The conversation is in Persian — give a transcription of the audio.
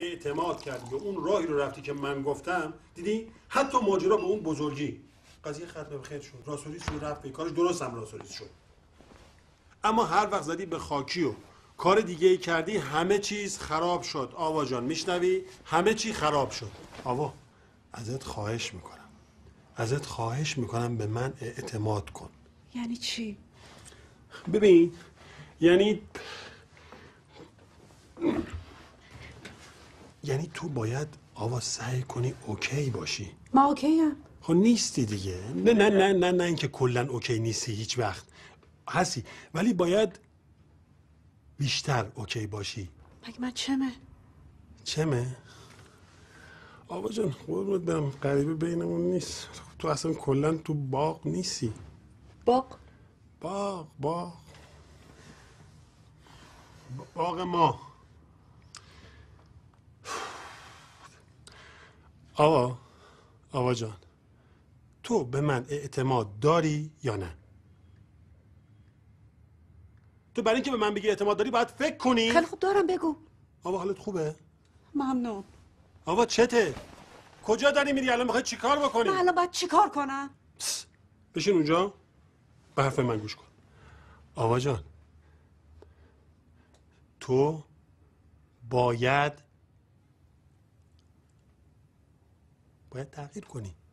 اعتماد کردی و اون راهی رو رفتی که من گفتم، دیدی حتی ماجرا به اون بزرگی قضیه ختم به خیر شد، راستوریز شد، رفت به کارش، درست هم راستوریز شد. اما هر وقت زدی به خاکی و کار دیگه ای کردی همه چیز خراب شد. آوا جان میشنوی؟ همه چی خراب شد. آوا ازت خواهش میکنم به من اعتماد کن. یعنی چی؟ ببین یعنی تو باید آوا سعی کنی اوکی باشی. ما اوکی ام. خب نیستی دیگه. نه اینکه کلا اوکی نیستی، هیچ وقت هستی، ولی باید بیشتر اوکی باشی. مگه من چمه؟ آوا جان قربونت برم، غریبه بینمون نیست. تو اصلا کلا تو باغ نیستی. باغ ما. آوا جان، تو به من اعتماد داری یا نه؟ تو برای اینکه به من بگی اعتماد داری باید فکر کنی. خیلی خوب دارم، بگو. آوا حالت خوبه؟ ممنون. آوا چته؟ کجا داری میری؟ الان میخوای چیکار بکنی؟ من الان باید چیکار کنم؟ بشین اونجا به حرف من گوش کن. آوا جان، تو باید تغییر کنی.